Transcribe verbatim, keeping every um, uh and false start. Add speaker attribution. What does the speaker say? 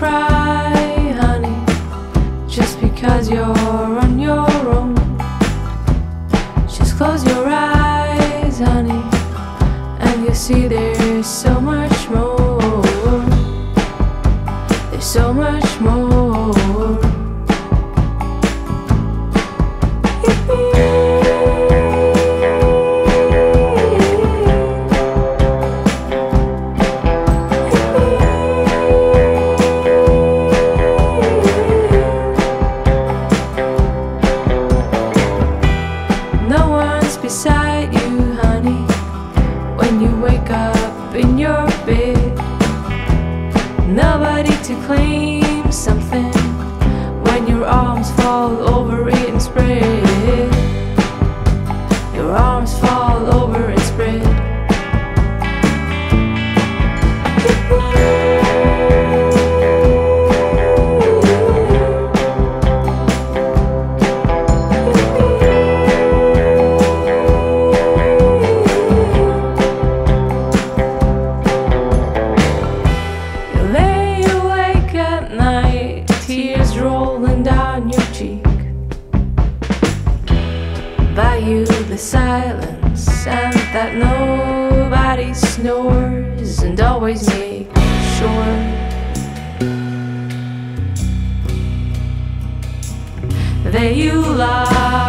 Speaker 1: cry, honey, just because you're on your own. Just close your eyes, honey, and you'll see there's so much more. There's so much more. No one's beside you, honey, when you wake up in your bed. Nobody to claim something when your arms fall over it and spread. Your arms fall over and spread. Tears rolling down your cheek. Value the silence and that nobody snores, and always make sure that you lie.